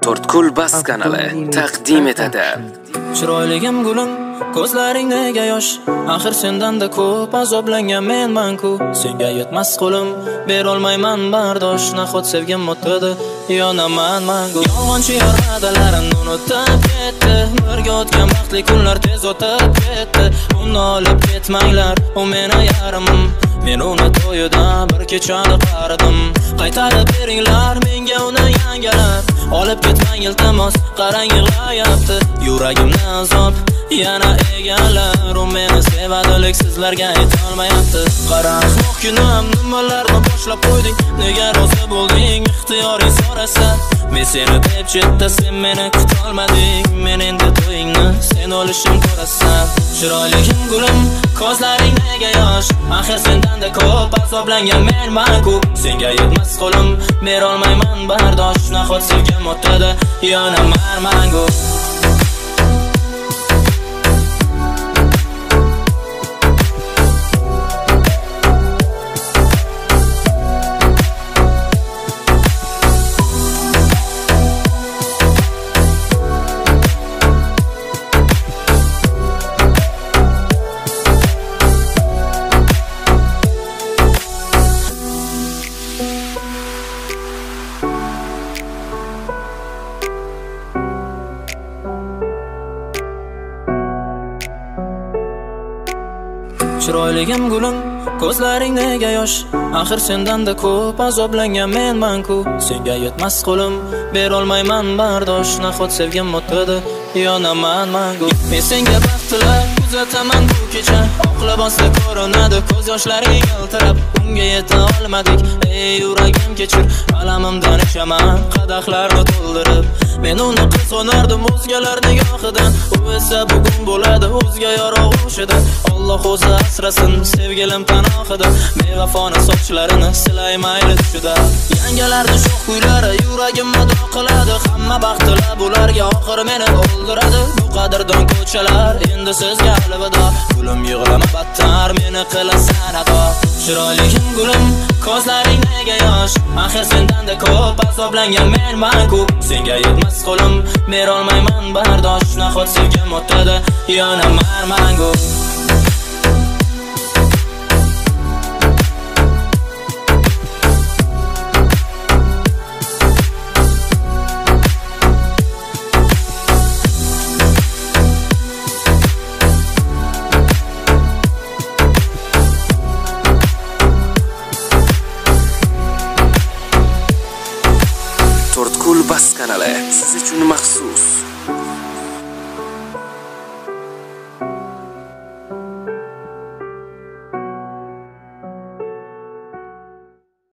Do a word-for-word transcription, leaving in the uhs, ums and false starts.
To'rtko'l bas kanali taqdim etadi. Chiroyligim gulim, ko'zlaring nega yosh? Axir sendan-da ko'p azoblangan menman-ku. Senga yetmas qo'lim, berolmayman bardosh. Nahot sevgim o'tadi, yonaman mangu. Yolg'onchi yormadalarni unutib ketdi. Birga o'tgan baxtli kunlar tez o'tib ketdi. Uni olib ketmanglar, u meni yarimim. Men uni to'yida bir kechada qaradim. Qaytarib beringlar menga uni yangilab. Olib ketmang iltimos, qarang yig'layapti. Yuragimni azob yana egallar. U meni sevadilik sizlarga aytolmayapti. Qarang so'q kunim, nimalarni boshlab qo'yding? Nega rozi bo'lding? Ixtiyoring so'rasa, men seni deb chetda, sen meni kutolmading. Men endi to'yingni sen o'lishim ko'rasan. Chiroyligim gulim, ko'zlaring nega yosh? Axir sendan-da ko'p azoblangan menman-ku. Senga yetmas qo'lim, berolmayman bardosh. Nahot sevgim o'tadi, yonaman mangu. Chiroyligim gulim, ko'zlaring nega yosh? Axir sendan-da ko'p azoblangan menman-ku. Senga yetmas qo'lim, berolmayman bardosh. Nahot sevgim o'tadi, yonaman mangu. Men senga baxtlar kuzataman bu kecha. Oq libosda ko'rinadi ko'z yoshlaring yiltirab. Unga yeta olmadik, ey yuragim kechir. Alamimdan ichaman qadahlarni to'ldirib. Men uni qizg'onardim o'zgalar nigohidan. U esa bugun bo'ladi o'zga yorug'ishida. Alloh o'zi asrasin sevgilim panohida. Bevafona sochlarini silay mayli tushida. Yangalarni sho'x kuylari yuragimni dog' qiladi. Hamma baxtlar bularga oxir meni o'ldiradi. Bu qadrdon ko'chalar endi sizga alvido. Gulim yig'lama battar meni qilasan ado. Chiroyligim gulim, ko'zlaring nega yosh? Axir sendan-da ko'p azoblangan menman-ku. Senga yetmas qo'lim, berolmayman bardosh. Nahot sevgim o'tadi, yonaman mangu. To'rtko'l bas kanali siz uchun maxsus